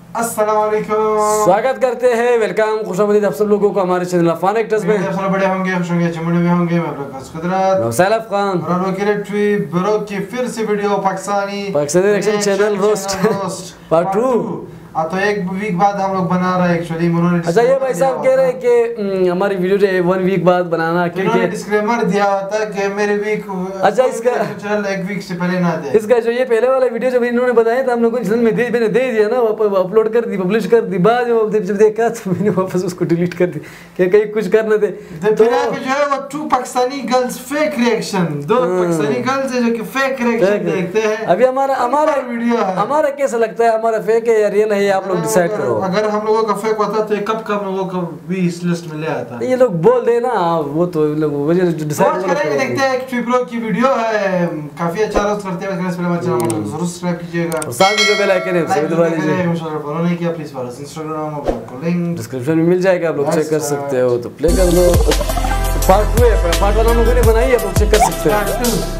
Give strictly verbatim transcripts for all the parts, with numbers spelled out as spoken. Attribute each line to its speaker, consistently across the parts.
Speaker 1: अस्सलामुअलैकुम,
Speaker 2: स्वागत करते हैं, वेलकम, खुशामदीद आप सब लोगों को हमारे चैनल फन एक्टर्स में।
Speaker 1: आप सब बड़े होंगे, खुश होंगे, चमड़े में होंगे। मैं प्रकाश कुदरत
Speaker 2: मैं सैफ खान
Speaker 1: और हम लोग की ब्रो की फिर से video Pakistani
Speaker 2: Pakistani reaction channel roast part two.
Speaker 1: हाँ तो एक वीक बाद हम लोग बना रहे हैं एक्चुअली। उन्होंने
Speaker 2: अच्छा ये भाई साहब कह रहे हैं कि हमारी वीडियो जो है वन वीक बाद बनाना, क्योंकि
Speaker 1: डिस्क्लेमर दिया होता कि मेरे वीक
Speaker 2: अच्छा इसका
Speaker 1: चैनल एक वीक से पहले ना दे।
Speaker 2: इसका जो ये पहले वाला वीडियो जब इन्होंने बताया था हम लोगों को चैनल में दे मैंने दे दिया ना, अपलोड कर दी, पब्लिश कर दी। बाद में जब देखा तो मैंने वापस उसको डिलीट कर दी कि कहीं कुछ कर न दे।
Speaker 1: तो फिर जो है वो two Pakistani girls fake reaction, दो पाकिस्तानी गर्ल्स है जो कि फेक रिएक्शन देखते हैं।
Speaker 2: अभी हमारा हमारा
Speaker 1: वीडियो
Speaker 2: हमारा कैसा लगता है, हमारा फेक है या रियल है, आप लोग डिसाइड करो।
Speaker 1: अगर हम लोगों का फेक होता तो कब कब लोगों को भी इस लिस्ट में ले आता।
Speaker 2: ये लोग बोल दे ना, वो तो लोग वजह डिसाइड
Speaker 1: करेंगे। देखते हैं, एक ट्रिपलो की वीडियो है, काफी अच्छा रोस्ट करते हैं। इसलिए हमारे चैनल को जरूर सब्सक्राइब कीजिएगा और साथ में जो बेल आइकन है उसे भी दबा दीजिए। इंस्टाग्राम फॉलो नहीं किया प्लीज फॉलो इंस्टाग्राम, आपको लिंक डिस्क्रिप्शन में मिल जाएगा, आप लोग चेक कर सकते हो। तो प्ले कर दो। पार्ट टू है, पार्ट वन हम लोगों ने बनाई है, आप लोग चेक कर सकते हैं।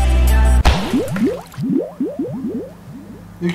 Speaker 3: ये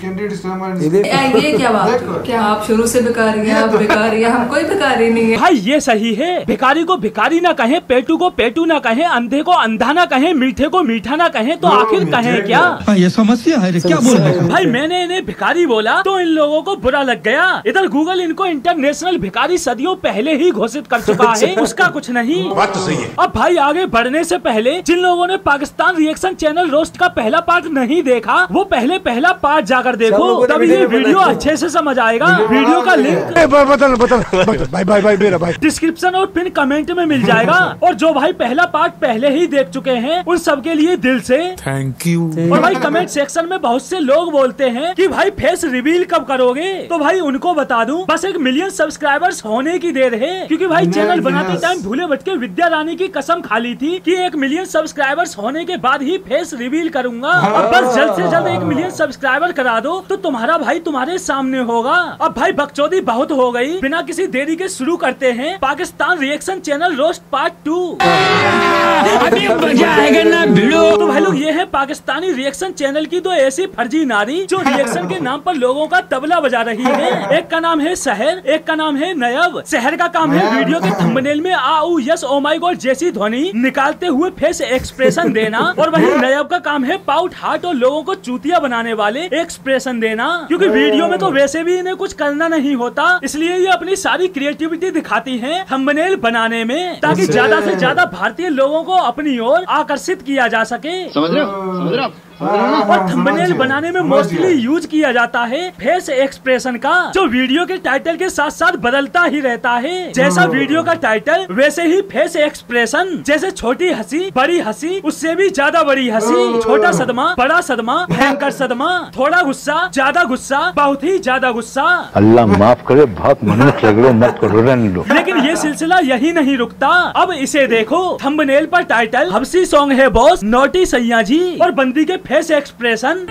Speaker 3: क्या बात, क्या आप शुरू से भिखारी हैं? आप भिखारी हैं, हम कोई भिखारी नहीं है
Speaker 4: भाई। ये सही है, भिखारी को भिखारी ना कहें, पेटू को पेटू ना कहें, अंधे को अंधा ना कहें, मीठे को मीठा ना कहें, तो आखिर कहें क्या?
Speaker 5: ये समस्या है, क्या बोल रहे हैं
Speaker 4: भाई? मैंने इन्हें भिखारी बोला तो इन लोगों को बुरा लग गया। इधर गूगल इनको इंटरनेशनल भिखारी सदियों पहले ही घोषित कर चुका है, उसका कुछ नहीं।
Speaker 5: बात तो सही है।
Speaker 4: अब भाई आगे बढ़ने से पहले जिन लोगों ने पाकिस्तान रिएक्शन चैनल रोस्ट का पहला पार्ट नहीं देखा, वो पहले पहला पार्ट जाकर देखो, तब ये वीडियो अच्छे से समझ आएगा। वीडियो का लिंक
Speaker 5: बदल बदल भाई भाई भाई मेरा भाई
Speaker 4: डिस्क्रिप्शन और पिन कमेंट में मिल जाएगा। और जो भाई पहला पार्ट पहले ही देख चुके हैं उन सबके लिए दिल से
Speaker 5: थैंक यू।
Speaker 4: और भाई कमेंट सेक्शन में बहुत से लोग बोलते हैं कि भाई फेस रिवील कब करोगे, तो भाई उनको बता दूं बस एक मिलियन सब्सक्राइबर्स होने की देर है। क्योंकि भाई चैनल बनाते टाइम भूले भटके विद्या रानी की कसम खा ली थी कि एक मिलियन सब्सक्राइबर्स होने के बाद ही फेस रिवील करूंगा। अब बस जल्द से जल्द एक मिलियन सब्सक्राइबर करा दो तो तुम्हारा भाई तुम्हारे सामने होगा। अब भाई बकचोदी बहुत हो गई, बिना किसी देरी के शुरू करते हैं Pakistan reaction channel roast part two. अभी मजा आएगा ना भिड़ो। तो भाई लोग ये है पाकिस्तानी रिएक्शन चैनल की दो ऐसी फर्जी नारी जो रिएक्शन के नाम पर लोगों का तबला बजा रही है। एक का नाम है शहर, एक का नाम है नयब। शहर का काम है वीडियो के थंबनेल में आ ऊ यस ओ माय गॉड जैसी ध्वनि निकालते हुए फेस एक्सप्रेशन देना, और वही नयब का काम है पाउट हार्ट और लोगों को चूतिया बनाने वाले एक्सप्रेशन देना। क्योंकि वीडियो में तो वैसे भी इन्हें कुछ करना नहीं होता, इसलिए ये अपनी सारी क्रिएटिविटी दिखाती हैं थंबनेल बनाने में, ताकि ज्यादा से ज्यादा भारतीय लोगों को अपनी ओर आकर्षित किया जा सके।
Speaker 5: समझ रहे हो समझ रहे हो
Speaker 4: और थंबनेल बनाने में मोस्टली यूज किया जाता है फेस एक्सप्रेशन का, जो वीडियो के टाइटल के साथ साथ बदलता ही रहता है। जैसा वीडियो का टाइटल वैसे ही फेस एक्सप्रेशन। जैसे छोटी हंसी, बड़ी हंसी, उससे भी ज्यादा बड़ी हंसी, छोटा सदमा, बड़ा सदमा, भयंकर सदमा, थोड़ा गुस्सा, ज्यादा गुस्सा, बहुत ही ज्यादा गुस्सा।
Speaker 6: अल्लाह माफ करे, बहुत मनुष्य लग लो, मत करो रहने लो।
Speaker 4: लेकिन ये सिलसिला यही नहीं रुकता। अब इसे देखो, थंबनेल पर टाइटल हबसी सॉन्ग है बॉस, नोटी सैया जी, और बंदी के फेस एक्सप्रेशन।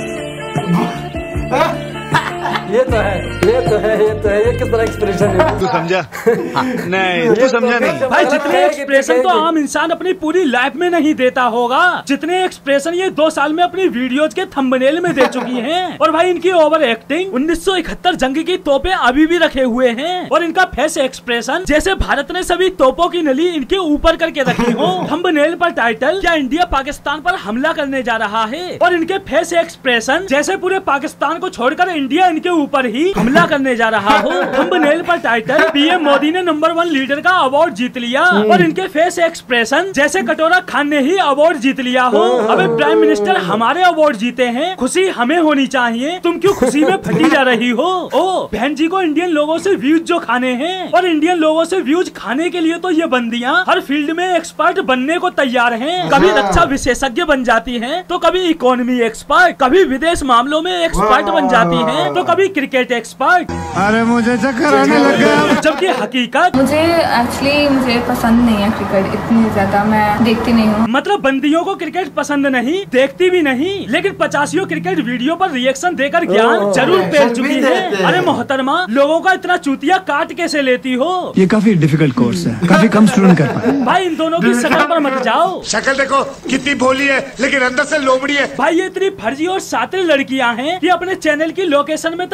Speaker 2: ये तो है, ये तो है, ये तो है, ये किस तरह एक्सप्रेशन है?
Speaker 5: तू समझा? नहीं तू समझा नहीं।
Speaker 4: भाई जितने एक्सप्रेशन तो आम इंसान अपनी पूरी लाइफ में नहीं देता होगा, जितने एक्सप्रेशन ये दो साल में अपनी वीडियोज के थंबनेल में दे चुकी हैं। और भाई इनकी ओवर एक्टिंग, उन्नीस सौ इकहत्तर जंग की तोपें अभी भी रखे हुए हैं, और इनका फेस एक्सप्रेशन जैसे भारत ने सभी तोपों की नली इनके ऊपर करके रखी हो। थंबनेल पर टाइटल क्या इंडिया पाकिस्तान पर हमला करने जा रहा है, और इनके फेस एक्सप्रेशन जैसे पूरे पाकिस्तान को छोड़कर इंडिया इनके ऊपर ही हमला करने जा रहा हो। थंबनेल पर टाइटल पीएम मोदी ने नंबर वन लीडर का अवार्ड जीत लिया, और इनके फेस एक्सप्रेशन जैसे कटोरा खान ने ही अवार्ड जीत लिया हो। अबे प्राइम मिनिस्टर हमारे अवार्ड जीते हैं, खुशी हमें होनी चाहिए, तुम क्यों खुशी में फटी जा रही हो? ओ बहन जी को इंडियन लोगों से व्यूज जो खाने हैं, और इंडियन लोगों से व्यूज खाने के लिए तो ये बंदियां हर फील्ड में एक्सपर्ट बनने को तैयार हैं। कभी रक्षा विशेषज्ञ बन जाती हैं, तो कभी इकोनॉमी एक्सपर्ट, कभी विदेश मामलों में एक्सपर्ट बन जाती हैं, तो कभी क्रिकेट एक्सपर्ट।
Speaker 5: अरे मुझे चक्कर आने लग गया।
Speaker 4: जबकि हकीकत
Speaker 3: मुझे एक्चुअली मुझे पसंद नहीं है क्रिकेट, इतनी ज्यादा मैं देखती नहीं हूँ।
Speaker 4: मतलब बंदियों को क्रिकेट पसंद नहीं, देखती भी नहीं, लेकिन पचासियों क्रिकेट वीडियो पर रिएक्शन देकर ज्ञान जरूर पेल चुकी है। अरे मोहतरमा, लोगों का इतना चूतिया काट कैसे लेती हो?
Speaker 5: ये काफी डिफिकल्ट कोर्स है, काफी कम स्टूडेंट कर पाए।
Speaker 4: भाई इन दोनों की शक्ल पर मत जाओ,
Speaker 5: शक्ल देखो कितनी भोली है, लेकिन अंदर से लोमड़ी है।
Speaker 4: भाई ये इतनी फर्जी और सातिर लड़कियां हैं कि अपने चैनल की लोकेशन में तो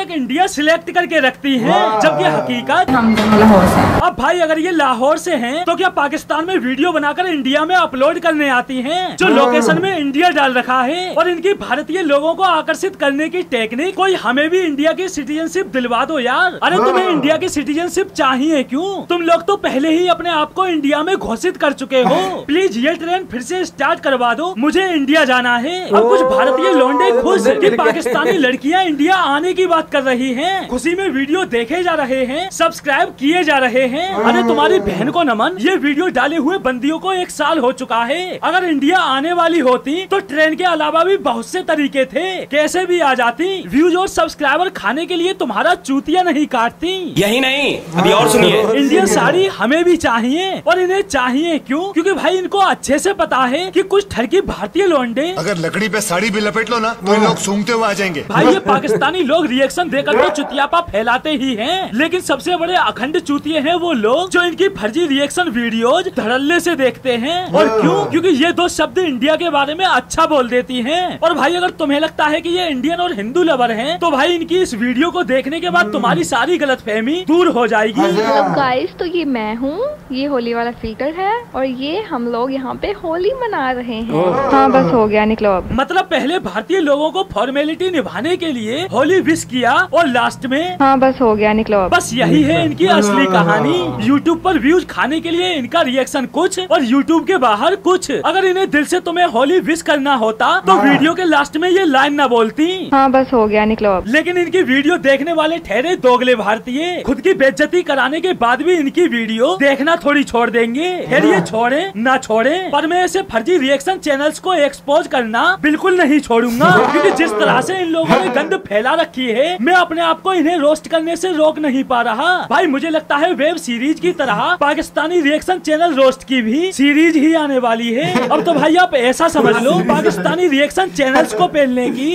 Speaker 4: तक इंडिया सिलेक्ट करके रखती है, जबकि हकीकत
Speaker 3: हम दोनों लाहौर से हैं।
Speaker 4: अब भाई अगर ये लाहौर से हैं, तो क्या पाकिस्तान में वीडियो बनाकर इंडिया में अपलोड करने आती हैं? जो लोकेशन में इंडिया डाल रखा है और इनकी भारतीय लोगों को आकर्षित करने की टेक्निक, कोई हमें भी इंडिया की सिटीजनशिप दिलवा दो यार। अरे तुम्हें इंडिया की सिटीजनशिप चाहिए क्यों? तुम लोग तो पहले ही अपने आप को इंडिया में घोषित कर चुके हो। प्लीज ये ट्रेन फिर से स्टार्ट करवा दो, मुझे इंडिया जाना है। अब कुछ भारतीय लौंडे खुश कि पाकिस्तानी लड़कियां इंडिया आने की बात कर रही हैं, खुशी में वीडियो देखे जा रहे हैं, सब्सक्राइब किए जा रहे हैं। अरे तुम्हारी बहन को नमन, ये वीडियो डाले हुए बंदियों को एक साल हो चुका है। अगर इंडिया आने वाली होती तो ट्रेन के अलावा भी बहुत से तरीके थे, कैसे भी आ जाती। व्यूज और सब्सक्राइबर खाने के लिए तुम्हारा चूतिया नहीं काटती।
Speaker 7: यही नहीं, अभी और सुनिए।
Speaker 4: इंडियन साड़ी हमें भी चाहिए, और इन्हें चाहिए क्यों? क्योंकि भाई इनको अच्छे से पता है कि कुछ ठरकी भारतीय लौंडे
Speaker 5: अगर लकड़ी पे साड़ी भी लपेट लो ना तो इन लोग सूंघते हुए आ जाएंगे।
Speaker 4: भाई ये पाकिस्तानी लोग रिएक्शन देकर तो चुतियापा फैलाते ही हैं, लेकिन सबसे बड़े अखंड चूतिये हैं वो लोग जो इनकी फर्जी रिएक्शन वीडियोज धड़ल्ले से देखते हैं। और क्यों? क्योंकि ये दो शब्द इंडिया के बारे में अच्छा बोल देती हैं। और भाई अगर तुम्हें लगता है कि ये इंडियन और हिंदू लवर हैं, तो भाई इनकी इस वीडियो को देखने के बाद तुम्हारी सारी गलतफहमी दूर हो जाएगी।
Speaker 8: मतलब गाइस, तो ये मैं हूँ, ये होली वाला फिल्टर है, और ये हम लोग यहाँ पे होली मना रहे हैं। हाँ बस हो गया, निकलो अब।
Speaker 4: मतलब पहले भारतीय लोगों को फॉर्मेलिटी निभाने के लिए होली विश किया और लास्ट में
Speaker 8: हाँ बस हो गया, निकलो अब।
Speaker 4: बस यही है इनकी असली कहानी। यूट्यूब पर व्यूज खाने के लिए इनका रिएक्शन कुछ और यूट्यूब के बाहर कुछ। अगर इन्हें दिल से तुम्हें होली विश करना होता तो वीडियो के लास्ट में ये लाइन ना बोलती।
Speaker 8: हाँ बस हो गया, निकलो अब।
Speaker 4: लेकिन इनकी वीडियो देखने वाले ठहरे दोगले भारतीय खुद की बेइज्जती कराने के बाद भी इनकी वीडियो देखना थोड़ी छोड़ देंगे। फिर ये छोड़े ना छोड़े, पर मैं ऐसे फर्जी रिएक्शन चैनल्स को एक्सपोज करना बिल्कुल नहीं छोड़ूंगा, क्योंकि जिस तरह से इन लोगों ने गंद फैला रखी है, मैं अपने आप को इन्हें रोस्ट करने से रोक नहीं पा रहा। भाई मुझे लगता है वेब सीरीज की तरह पाकिस्तानी रिएक्शन चैनल रोस्ट की भी सीरीज ही आने वाली है। अब तो भाई आप ऐसा समझ लो, पाकिस्तानी रिएक्शन चैनल्स को पेलने की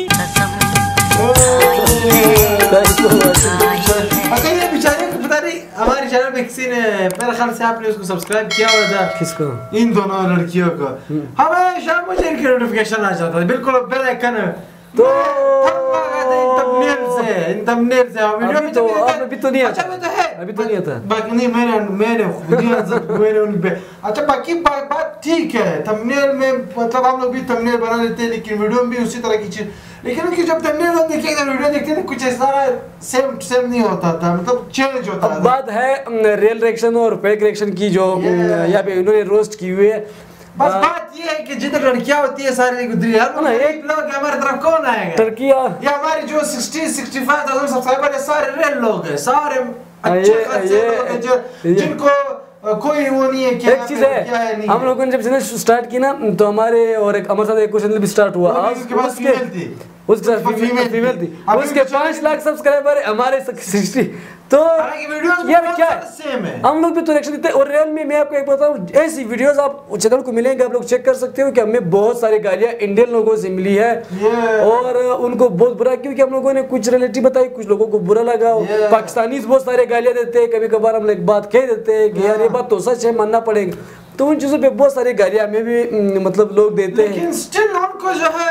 Speaker 1: ये बेचारे को पता नहीं, हमारे चैनल पे किसी ने, मेरे ख्याल से आपने उसको सब्सक्राइब किया हुआ था।
Speaker 2: किसको?
Speaker 1: इन दोनों लड़कियों को। हमेशा मुझे इनकी नोटिफिकेशन आ जाता है, बिल्कुल बेल आइकन तो थंबनेल से, इन थंबनेल से वीडियो में तो
Speaker 2: अभी तो नहीं आता।
Speaker 1: अच्छा वो तो है,
Speaker 2: अभी तो नहीं आता।
Speaker 1: बाकी नहीं, मैंने मैंने खुद ही मैंने उन पे अच्छा बाकी बात ठीक है। थंबनेल में मतलब हम लोग भी थंबनेल बना लेते हैं, लेकिन वीडियो में भी उसी तरह की चीज। लेकिन उनकी जब थंबनेल देखेंगे वीडियो देखते थे कुछ ऐसा सेम सेम नहीं होता था, मतलब चेंज होता था।
Speaker 2: बात है रियल रिएक्शन और फेक रिएक्शन की, जो यहाँ पे इन्होंने रोस्ट की हुई है।
Speaker 1: बस बात ये है कि जितनी लड़कियां होती है सारी गुजरी यार, मतलब एक लोग हमारी तरफ कौन आएगा?
Speaker 2: टर्किया
Speaker 1: या हमारी जो साठ पैंसठ हज़ार सब्सक्राइबर है सारे रियल लोग हैं, सारे अच्छे खासे लोग हैं जो जिनको कोई वो नहीं है। क्या
Speaker 2: एक चीज है, है हम लोगों ने जब चैनल स्टार्ट की ना, तो हमारे और एक हमारे साथ एक चैनल भी स्टार्ट हुआ, उसके पास फीमेल थी, उसके साथ फीमेल फीमेल थी, उसके पाँच लाख सब्सक्राइबर, हमारे साठ। तो यार क्या है, हम लोग भी तो रिएक्शन देते हैं। और रियल में मैं आपको एक बताऊं, ऐसी वीडियोस आप चैनल को मिलेंगे, आप लोग चेक कर सकते हो कि हमें बहुत सारी गालियां इंडियन लोगों से मिली है और उनको बहुत बुरा, क्योंकि हम लोगों ने कुछ रिलेटिव बताई, कुछ लोगों को बुरा लगा। पाकिस्तानी बहुत सारे गालियां देते हैं, कभी कभार हम लोग बात कह देते हैं कि यार ये बात तो सच है, मानना पड़ेगा। तो उन चीजों पे बहुत सारी गालियां हमें भी मतलब लोग देते हैं,
Speaker 1: लेकिन स्टिल उनको जो है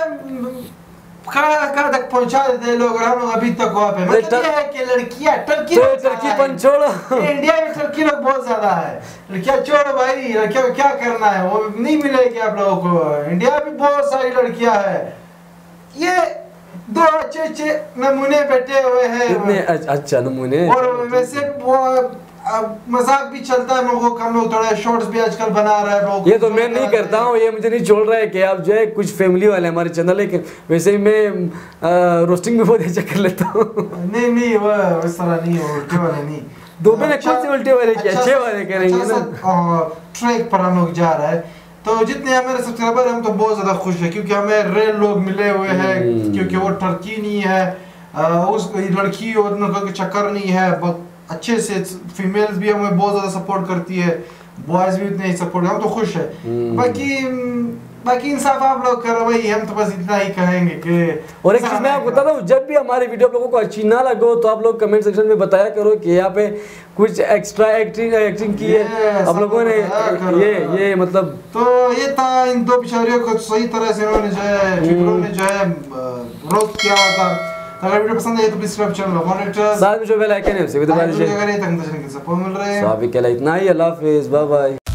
Speaker 1: कहाँ कहाँ तक पहुँचा देते हैं लोग, और हम लोग अभी तक वहाँ पे। मतलब ये है कि लड़कियाँ टर्की
Speaker 2: टर्की पन छोड़ो,
Speaker 1: इंडिया में टर्की लोग बहुत ज्यादा है। लड़कियाँ छोड़ो भाई, लड़कियों को क्या करना है, वो नहीं मिलेगी आप लोगों को। इंडिया में बहुत सारी लड़कियाँ है, ये दो अच्छे अच्छे नमूने बैठे हुए हैं,
Speaker 2: इतने अच्छा नमूने।
Speaker 1: और वैसे वो मजाक भी चलता है, हम लोग हम लोग थोड़ा शॉर्ट्स भी आजकल बना रहे हैं।
Speaker 2: ये तो मैं नहीं करता हूँ, ये मुझे नहीं छोड़ रहा है कि आप जो है कुछ फैमिली वाले हमारे चैनल है, वैसे ही मैं रोस्टिंग भी बहुत अच्छा कर लेता हूँ।
Speaker 1: नहीं नहीं वो इस तरह नहीं, उल्टे वाले नहीं,
Speaker 2: दो मैंने कुछ से उल्टे वाले किया, अच्छे वाले करेंगे ना।
Speaker 1: ट्रैक पर हम लोग जा रहे हैं, तो जितने हमारे सब्सक्राइबर हम तो बहुत ज्यादा खुश है, क्योंकि हमें रियल लोग मिले हुए हैं, क्योंकि वो टर्की नहीं है, उस लड़की और चक्कर नहीं है, बहुत अच्छे से फीमेल्स भी हमें बहुत ज्यादा सपोर्ट करती है, बॉयज भी उतने ही सपोर्ट, हम तो खुश है। बाकी बाकी इंसाफ आप लोग करो भाई, हम तो बस इतना ही कहेंगे कि।
Speaker 2: और एक चीज मैं आपको बताता हूँ, जब भी हमारी वीडियो आप लोगों को अच्छी ना लगो तो आप लोग कमेंट सेक्शन में बताया करो कि यहाँ पे कुछ एक्स्ट्रा एक्टिंग एक्टिंग की है आप लोगों ने, ये ये मतलब।
Speaker 1: तो ये था इन दो बेचारियों को सही तरह से उन्होंने जो है, फिक्रों ने जो है रोस्ट किया हुआ था। तो अगर वीडियो पसंद आई तो प्लीज सब्सक्राइब चैनल मॉनिटर,
Speaker 2: साथ में जो बेल आइकन है उसे भी दबा दीजिए।
Speaker 1: अगर ये तक तो चैनल के सपोर्ट मिल रहे हैं।
Speaker 2: तो अभी के लिए इतना ही, अल्लाह हाफिज़, बाय बाय।